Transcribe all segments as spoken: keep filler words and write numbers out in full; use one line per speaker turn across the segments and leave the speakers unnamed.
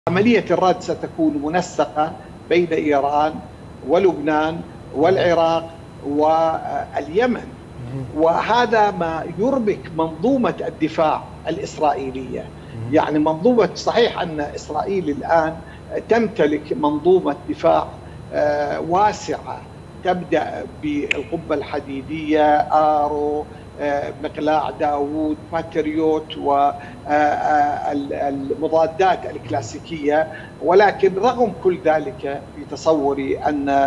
عملية الرد ستكون منسقة بين إيران ولبنان والعراق واليمن، وهذا ما يربك منظومة الدفاع الإسرائيلية. يعني منظومة، صحيح أن إسرائيل الآن تمتلك منظومة دفاع واسعة تبدأ بالقبة الحديدية، آرو، مقلاع داوود، باتريوت والمضادات الكلاسيكية، ولكن رغم كل ذلك في تصوري أن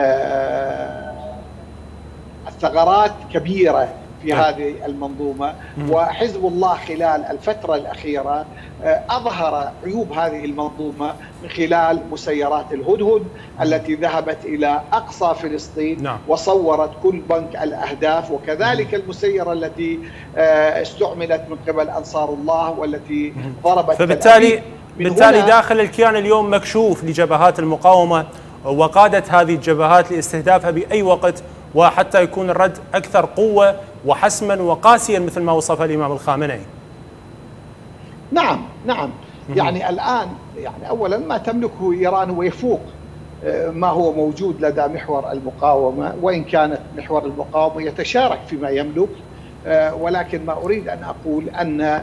الثغرات كبيرة في هذه المنظومة، وحزب الله خلال الفترة الأخيرة أظهر عيوب هذه المنظومة من خلال مسيرات الهدهد التي ذهبت إلى أقصى فلسطين نعم. وصورت كل بنك الأهداف، وكذلك المسيرة التي استعملت من قبل أنصار الله والتي ضربت.
فبالتالي بالتالي داخل الكيان اليوم مكشوف لجبهات المقاومة وقادة هذه الجبهات لاستهدافها بأي وقت، وحتى يكون الرد أكثر قوة وحسما وقاسيا مثل ما وصف الإمام الخامنئي.
نعم نعم يعني الآن يعني أولا ما تملكه إيران ويفوق ما هو موجود لدى محور المقاومة، وإن كانت محور المقاومة يتشارك فيما يملك، ولكن ما أريد أن أقول أن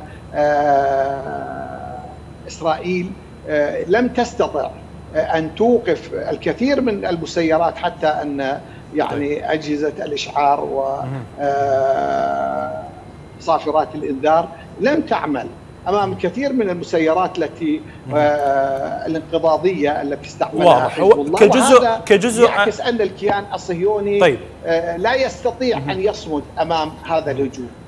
إسرائيل لم تستطع أن توقف الكثير من المسيرات، حتى أن يعني أجهزة الإشعار وصافرات الإنذار لم تعمل أمام كثير من المسيرات التي الانقضاضية التي استعملها حزب الله.
كجزء كجزء
يعكس أن الكيان الصهيوني
طيب.
لا يستطيع أن يصمد أمام هذا الهجوم.